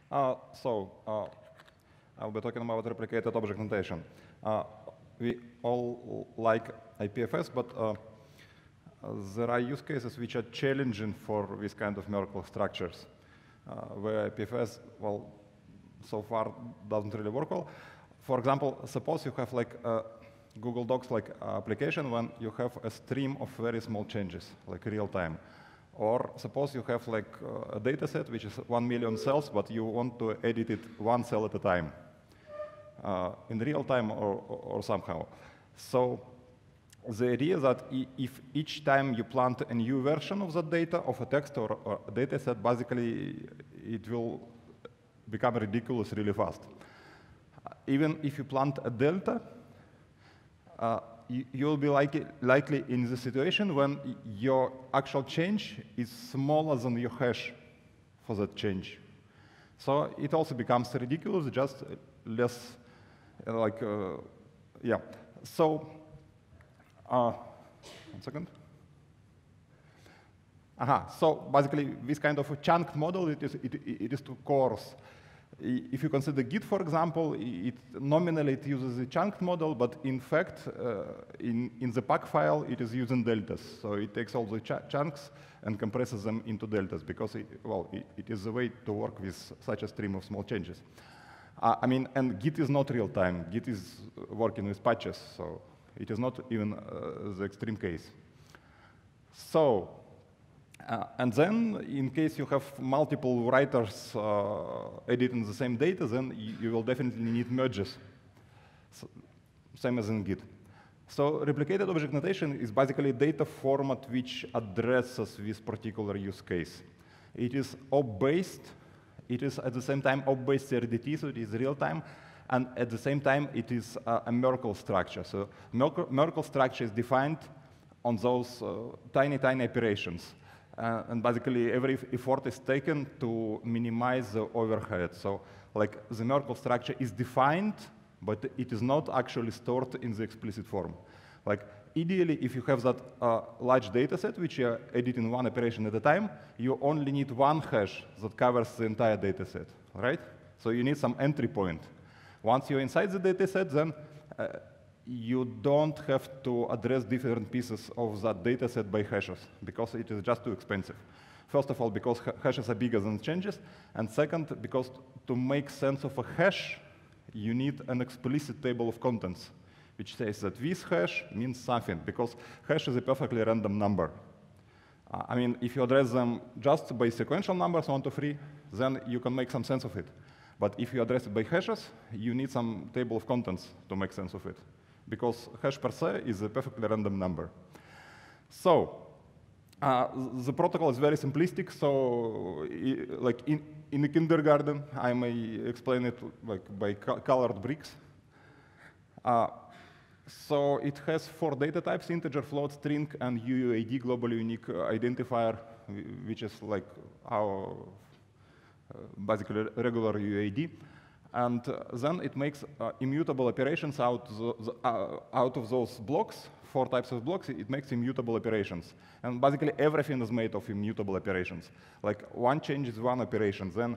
I'll be talking about replicated object notation. We all like IPFS, but there are use cases which are challenging for this kind of Merkle structures, where IPFS, well, so far doesn't really work well. For example, suppose you have like a Google Docs like application when you have a stream of very small changes, like real time. Or suppose you have like a data set which is 1 million cells, but you want to edit it one cell at a time, in real time or somehow. So the idea is that if each time you plant a new version of that data, of a text or a data set, basically it will become ridiculous really fast. Even if you plant a delta, you'll be likely in the situation when your actual change is smaller than your hash for that change. So it also becomes ridiculous, just less yeah. So, 1 second. So basically, this kind of a chunked model, it is to coarse. If you consider Git, for example, nominally it uses a chunked model, but in fact, in the pack file, it is using deltas. So it takes all the chunks and compresses them into deltas, because it is the way to work with such a stream of small changes. I mean, and Git is not real time. Git is working with patches, so it is not even the extreme case. So, and then, in case you have multiple writers editing the same data, then you will definitely need merges, same as in Git. So replicated object notation is basically a data format which addresses this particular use case. It is op-based. It is at the same time op-based RDT, so it is real time, and at the same time it is a Merkle structure. So Merkle structure is defined on those tiny operations. And basically, every effort is taken to minimize the overhead. So, like, the Merkle structure is defined, but it is not actually stored in the explicit form. Like, ideally, if you have that large data set, which you are editing one operation at a time, you only need one hash that covers the entire data set, right? So you need some entry point. Once you're inside the data set, then you don't have to address different pieces of that data set by hashes, because it is just too expensive. First of all, because hashes are bigger than changes, and second, because to make sense of a hash, you need an explicit table of contents, which says that this hash means something, because hash is a perfectly random number. I mean, if you address them just by sequential numbers, 1 to 3, then you can make some sense of it. But if you address it by hashes, you need some table of contents to make sense of it, because hash per se is a perfectly random number. So the protocol is very simplistic. So like in the kindergarten, I may explain it like by colored bricks. So it has 4 data types: integer, float, string, and UUID, globally unique identifier, which is like our basically regular UUID. And then it makes immutable operations out of those blocks, 4 types of blocks. It makes immutable operations. And basically everything is made of immutable operations. Like one change is one operation. Then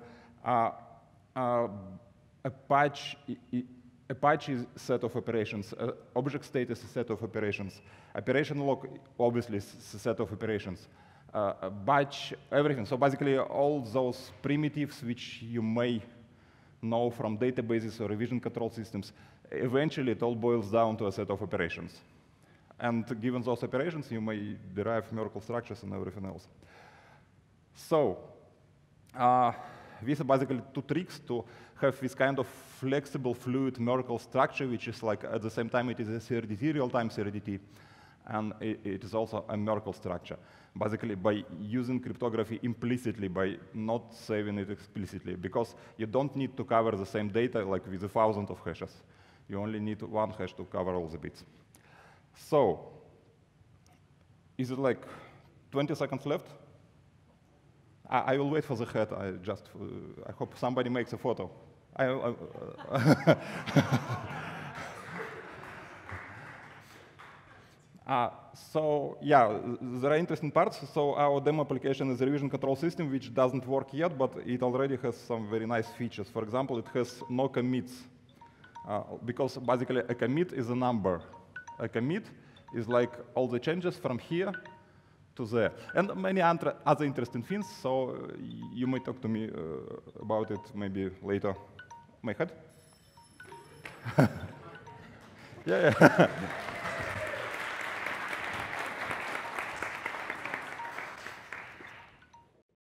a patch is a set of operations. Object state is a set of operations. Operation log obviously is a set of operations. Batch, everything. So basically all those primitives which you may know from databases or revision control systems, eventually it all boils down to a set of operations. And given those operations, you may derive Merkle structures and everything else. So these are basically 2 tricks to have this kind of flexible, fluid Merkle structure, which is like at the same time it is a CRDT, real-time CRDT, and it is also a Merkle structure. Basically, by using cryptography implicitly, by not saving it explicitly, because you don't need to cover the same data like with 1,000 of hashes. You only need 1 hash to cover all the bits. So, is it like 20 seconds left? I will wait for the head. I hope somebody makes a photo. So yeah, there are interesting parts. So our demo application is a revision control system, which doesn't work yet, but it already has some very nice features. For example, it has no commits, because basically a commit is a number. A commit is like all the changes from here to there, and many other interesting things. So you might talk to me about it maybe later. My head? Yeah.